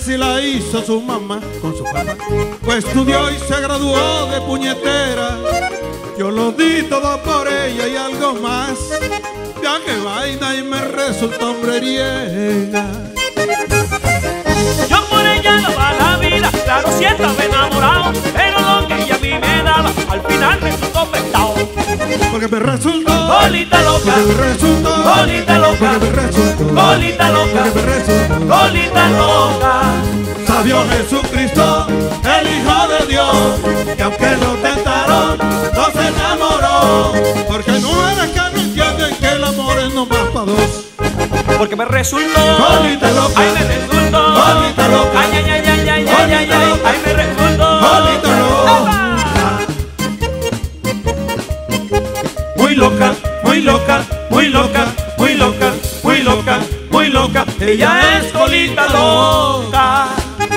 si la hizo su mamá con su papá. Pues estudió y se graduó de puñetera. Yo lo di todo por ella y algo más. Ya que vaina y me resultó hombreriega. Yo por ella daba la vida, claro si estaba enamorado, pero lo que ella a mí me daba, al final resultó prestado. Porque me resultó bolita loca, porque me resultó bolita loca, porque me resultó bolita loca, porque me resultó bolita loca. Sabió Jesucristo, el Hijo de Dios, que aunque lo tentaron, no se enamoró. Porque no eres que no entienden que el amor es nomás para dos. Porque me resultó bolita loca, ay me resultó bolita loca, ay ay ay ay ay ay ay ay, ay me resultó bolita loca. Muy loca, muy loca, muy loca, muy loca, muy loca, muy loca. Ella es bolita loca.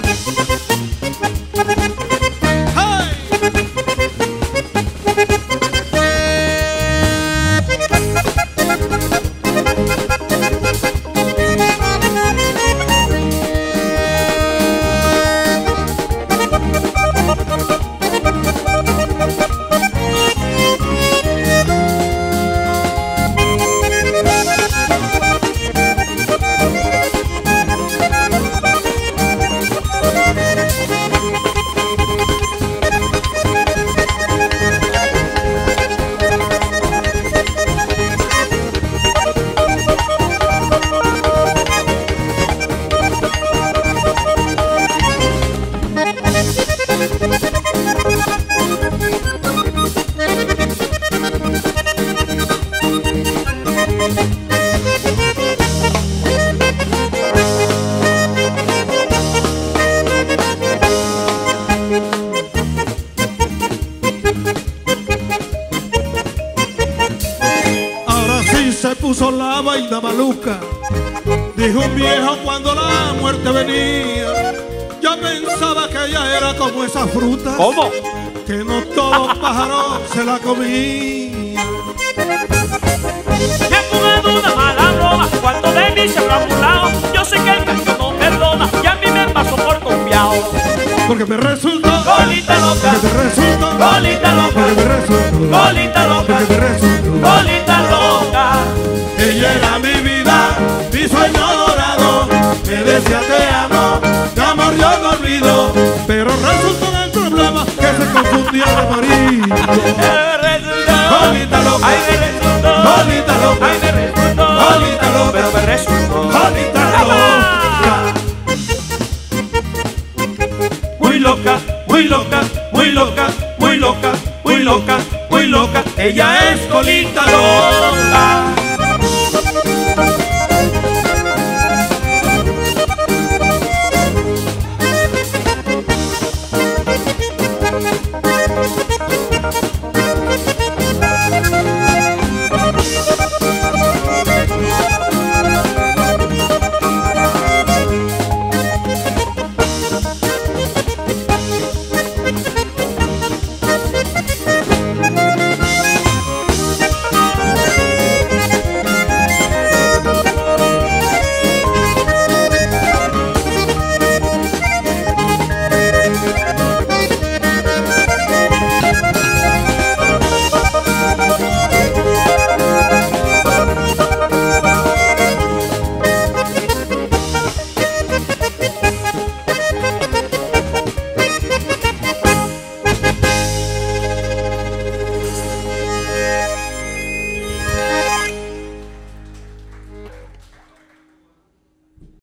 Se puso la vaina maluca, dijo un viejo cuando la muerte venía. Yo pensaba que ella era como esa fruta. ¿Cómo? Que no todo pájaro se la comía. Me ha jugado una mala broma, cuando de mí se habrá burlado. Yo sé que el cacho no perdona y a mí me pasó por confiado. Porque me resultó bolita loca, porque me resultó bolita loca, porque me resultó bolita loca, porque me resultó bolita loca. Ella era mi vida, mi sueño dorado. Me decía te amo, de amor yo no olvido. Pero resultó en el problema que se confundía de amarillo. Me resultó bolita loca, ay me resultó bolita loca,